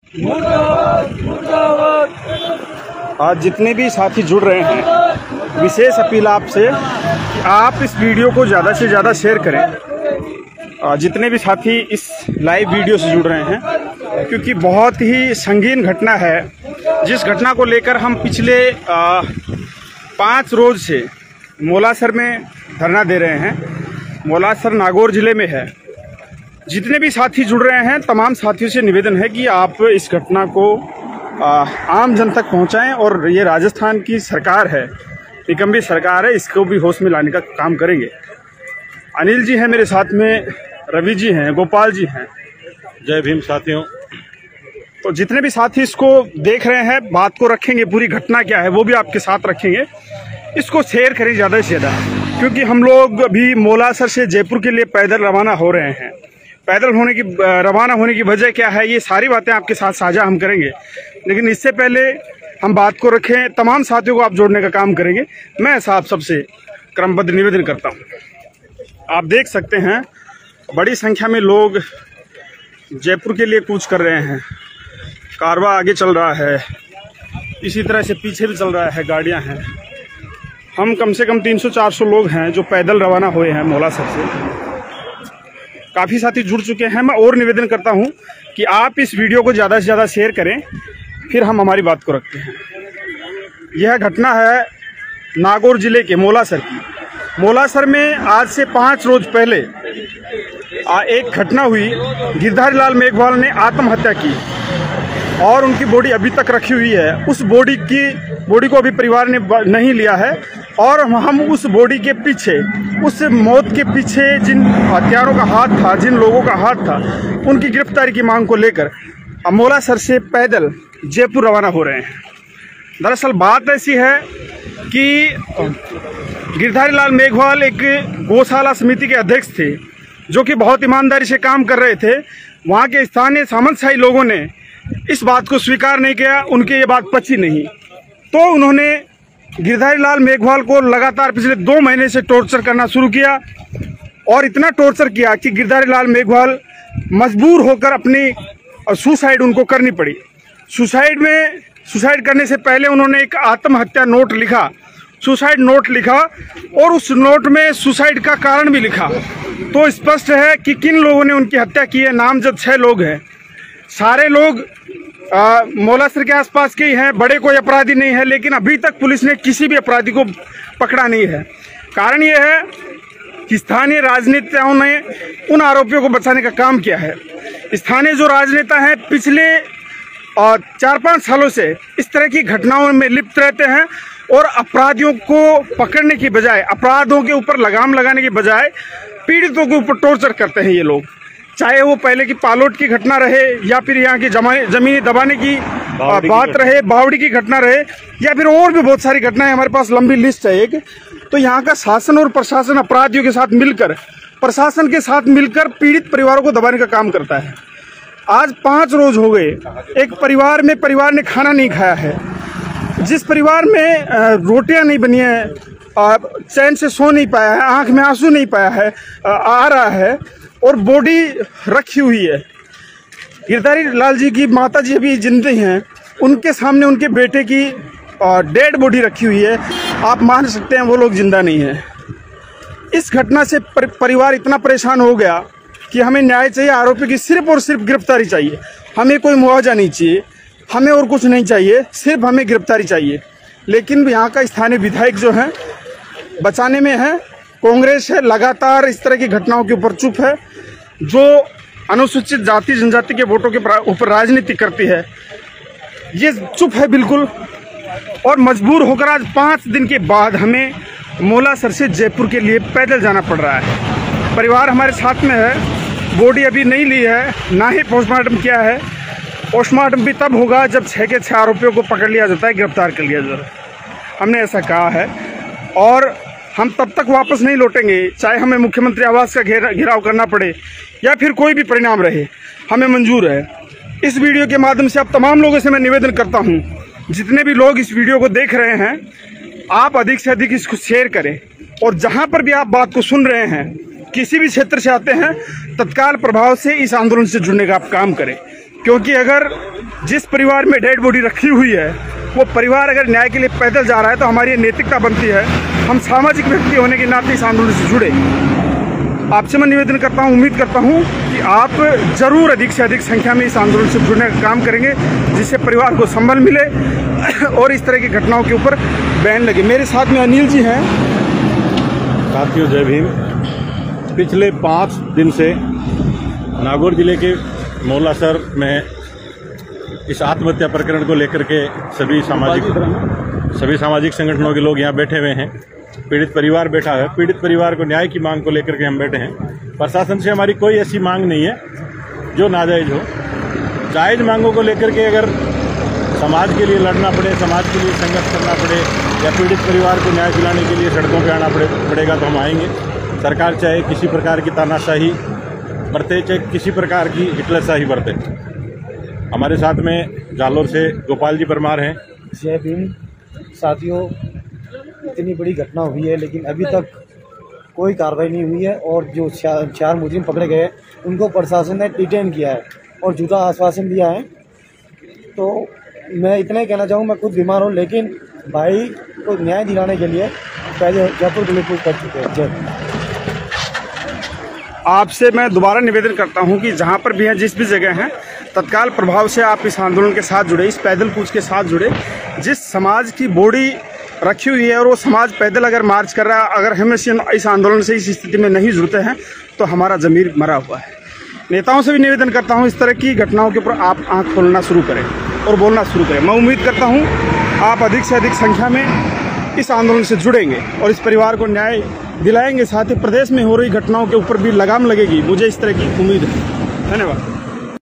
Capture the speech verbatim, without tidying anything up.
आज जितने भी साथी जुड़ रहे हैं, विशेष अपील आपसे कि आप इस वीडियो को ज़्यादा से ज़्यादा शेयर करें। जितने भी साथी इस लाइव वीडियो से जुड़ रहे हैं, क्योंकि बहुत ही संगीन घटना है, जिस घटना को लेकर हम पिछले आ, पाँच रोज से मोलासर में धरना दे रहे हैं। मोलासर नागौर जिले में है। जितने भी साथी जुड़ रहे हैं, तमाम साथियों से निवेदन है कि आप इस घटना को आ, आम जन तक पहुंचाएं और ये राजस्थान की सरकार है, निकम्मी सरकार है, इसको भी होश में लाने का काम करेंगे। अनिल जी हैं मेरे साथ में, रवि जी हैं, गोपाल जी हैं। जय भीम साथियों। तो जितने भी साथी इसको देख रहे हैं, बात को रखेंगे, पूरी घटना क्या है वो भी आपके साथ रखेंगे। इसको शेयर करें ज़्यादा से ज़्यादा, क्योंकि हम लोग अभी मोलासर से जयपुर के लिए पैदल रवाना हो रहे हैं। पैदल होने की रवाना होने की वजह क्या है, ये सारी बातें आपके साथ साझा हम करेंगे। लेकिन इससे पहले हम बात को रखें, तमाम साथियों को आप जोड़ने का काम करेंगे। मैं साहब सबसे क्रमबद्ध निवेदन करता हूँ। आप देख सकते हैं बड़ी संख्या में लोग जयपुर के लिए कूच कर रहे हैं। कारवां आगे चल रहा है, इसी तरह से पीछे भी चल रहा है, गाड़ियां हैं। हम कम से कम तीन सौ चार सौ लोग हैं जो पैदल रवाना हुए हैं मोलासर से। काफ़ी साथी जुड़ चुके हैं। मैं और निवेदन करता हूं कि आप इस वीडियो को ज़्यादा से ज़्यादा शेयर करें, फिर हम हमारी बात को रखते हैं। यह घटना है नागौर जिले के मोलासर की। मोलासर में आज से पाँच रोज पहले एक घटना हुई। गिरधारी लाल मेघवाल ने आत्महत्या की और उनकी बॉडी अभी तक रखी हुई है। उस बॉडी की बॉडी को अभी परिवार ने नहीं लिया है और हम उस बॉडी के पीछे, उस मौत के पीछे जिन हत्यारों का हाथ था, जिन लोगों का हाथ था, उनकी गिरफ्तारी की मांग को लेकर मोलासर से पैदल जयपुर रवाना हो रहे हैं। दरअसल बात ऐसी है कि गिरधारी लाल मेघवाल एक गौशाला समिति के अध्यक्ष थे, जो कि बहुत ईमानदारी से काम कर रहे थे। वहाँ के स्थानीय सामंतशाही लोगों ने इस बात को स्वीकार नहीं किया, उनके ये बात पची नहीं, तो उन्होंने गिरधारी लाल मेघवाल को लगातार पिछले दो महीने से टॉर्चर करना शुरू किया और इतना टॉर्चर किया कि गिरधारी लाल मेघवाल मजबूर होकर अपनी सुसाइड उनको करनी पड़ी। सुसाइड में सुसाइड करने से पहले उन्होंने एक आत्महत्या नोट लिखा, सुसाइड नोट लिखा, और उस नोट में सुसाइड का कारण भी लिखा। तो स्पष्ट है कि किन लोगों ने उनकी हत्या की है। नामजद छह लोग हैं। सारे लोग मोलासर के आसपास के ही हैं, बड़े कोई अपराधी नहीं है। लेकिन अभी तक पुलिस ने किसी भी अपराधी को पकड़ा नहीं है। कारण ये है कि स्थानीय राजनेताओं ने उन आरोपियों को बचाने का काम किया है। स्थानीय जो राजनेता हैं पिछले चार पाँच सालों से इस तरह की घटनाओं में लिप्त रहते हैं और अपराधियों को पकड़ने की बजाय, अपराधों के ऊपर लगाम लगाने की बजाय पीड़ितों के ऊपर टॉर्चर करते हैं ये लोग। चाहे वो पहले की पालोट की घटना रहे या फिर यहाँ की जमीनी दबाने की बात रहे, बावड़ी की घटना रहे, या फिर और भी बहुत सारी घटनाएं, हमारे पास लंबी लिस्ट है एक। तो यहाँ का शासन और प्रशासन अपराधियों के साथ मिलकर, प्रशासन के साथ मिलकर पीड़ित परिवारों को दबाने का काम करता है। आज पाँच रोज हो गए, एक परिवार में परिवार ने खाना नहीं खाया है। जिस परिवार में रोटियां नहीं बनी है, चैन से सो नहीं पाया है, आंख में आंसू नहीं पाया है, आ रहा है, और बॉडी रखी हुई है। गिरधारी लाल जी की माता जी अभी जिंदे हैं, उनके सामने उनके बेटे की डेड बॉडी रखी हुई है। आप मान सकते हैं वो लोग जिंदा नहीं हैं। इस घटना से पर, परिवार इतना परेशान हो गया कि हमें न्याय चाहिए, आरोपी की सिर्फ और सिर्फ गिरफ्तारी चाहिए। हमें कोई मुआवजा नहीं चाहिए, हमें और कुछ नहीं चाहिए, सिर्फ हमें गिरफ्तारी चाहिए। लेकिन यहाँ का स्थानीय विधायक जो है बचाने में है, कांग्रेस है लगातार इस तरह की घटनाओं के ऊपर चुप है, जो अनुसूचित जाति जनजाति के वोटों के ऊपर राजनीति करती है, ये चुप है बिल्कुल। और मजबूर होकर आज पाँच दिन के बाद हमें मोलासर से जयपुर के लिए पैदल जाना पड़ रहा है। परिवार हमारे साथ में है, बॉडी अभी नहीं ली है, ना ही पोस्टमार्टम किया है। पोस्टमार्टम भी तब होगा जब छः के छः आरोपियों को पकड़ लिया जाता है, गिरफ्तार कर लिया जाता है। हमने ऐसा कहा है और हम तब तक वापस नहीं लौटेंगे, चाहे हमें मुख्यमंत्री आवास का घेरा घेराव करना पड़े या फिर कोई भी परिणाम रहे, हमें मंजूर है। इस वीडियो के माध्यम से अब तमाम लोगों से मैं निवेदन करता हूं, जितने भी लोग इस वीडियो को देख रहे हैं, आप अधिक से अधिक इसको शेयर करें। और जहां पर भी आप बात को सुन रहे हैं, किसी भी क्षेत्र से आते हैं, तत्काल प्रभाव से इस आंदोलन से जुड़ने का आप काम करें। क्योंकि अगर जिस परिवार में डेड बॉडी रखी हुई है वो परिवार अगर न्याय के लिए पैदल जा रहा है तो हमारी नैतिकता बनती है, हम सामाजिक व्यक्ति होने के नाते इस आंदोलन से जुड़े। आपसे मैं निवेदन करता हूं, उम्मीद करता हूं कि आप जरूर अधिक से अधिक संख्या में इस आंदोलन से जुड़ने का काम करेंगे, जिससे परिवार को संबल मिले और इस तरह की घटनाओं के ऊपर बैन लगे। मेरे साथ में अनिल जी हैं। साथियों जय भीम। पिछले पाँच दिन से नागौर जिले के मौलासर में इस आत्महत्या प्रकरण को लेकर के सभी सामाजिक सभी सामाजिक संगठनों के लोग यहाँ बैठे हुए हैं। पीड़ित परिवार बैठा है। पीड़ित परिवार को न्याय की मांग को लेकर के हम बैठे हैं। प्रशासन से हमारी कोई ऐसी मांग नहीं है जो नाजायज हो। जायज मांगों को लेकर के अगर समाज के लिए लड़ना पड़े, समाज के लिए संघर्ष करना पड़े या पीड़ित परिवार को न्याय दिलाने के लिए सड़कों पर आना पड़े पड़ेगा तो हम आएंगे। सरकार चाहे किसी प्रकार की तानाशाही बरते, चाहे किसी प्रकार की हिटलरशाही बरते। हमारे साथ में जालोर से गोपाल जी परमार हैं। जय भीम। साथियों, इतनी बड़ी घटना हुई है लेकिन अभी तक कोई कार्रवाई नहीं हुई है और जो चार मुजरिम पकड़े गए उनको प्रशासन ने डिटेन किया है और झूठा आश्वासन दिया है। तो मैं इतना ही कहना चाहूँ, मैं खुद बीमार हूँ लेकिन भाई को न्याय दिलाने के लिए पहले जयपुर पुलिस को कर चुके हैं। जय। आपसे मैं दोबारा निवेदन करता हूं कि जहां पर भी हैं, जिस भी जगह हैं, तत्काल प्रभाव से आप इस आंदोलन के साथ जुड़े, इस पैदल कूच के साथ जुड़े। जिस समाज की बॉडी रखी हुई है और वो समाज पैदल अगर मार्च कर रहा है, अगर हम इस आंदोलन से इस स्थिति में नहीं जुड़ते हैं तो हमारा ज़मीर मरा हुआ है। नेताओं से भी निवेदन करता हूं, इस तरह की घटनाओं के ऊपर आप आँख खोलना शुरू करें और बोलना शुरू करें। मैं उम्मीद करता हूँ आप अधिक से अधिक संख्या में इस आंदोलन से जुड़ेंगे और इस परिवार को न्याय दिलाएंगे। साथ ही प्रदेश में हो रही घटनाओं के ऊपर भी लगाम लगेगी, मुझे इस तरह की उम्मीद है। धन्यवाद।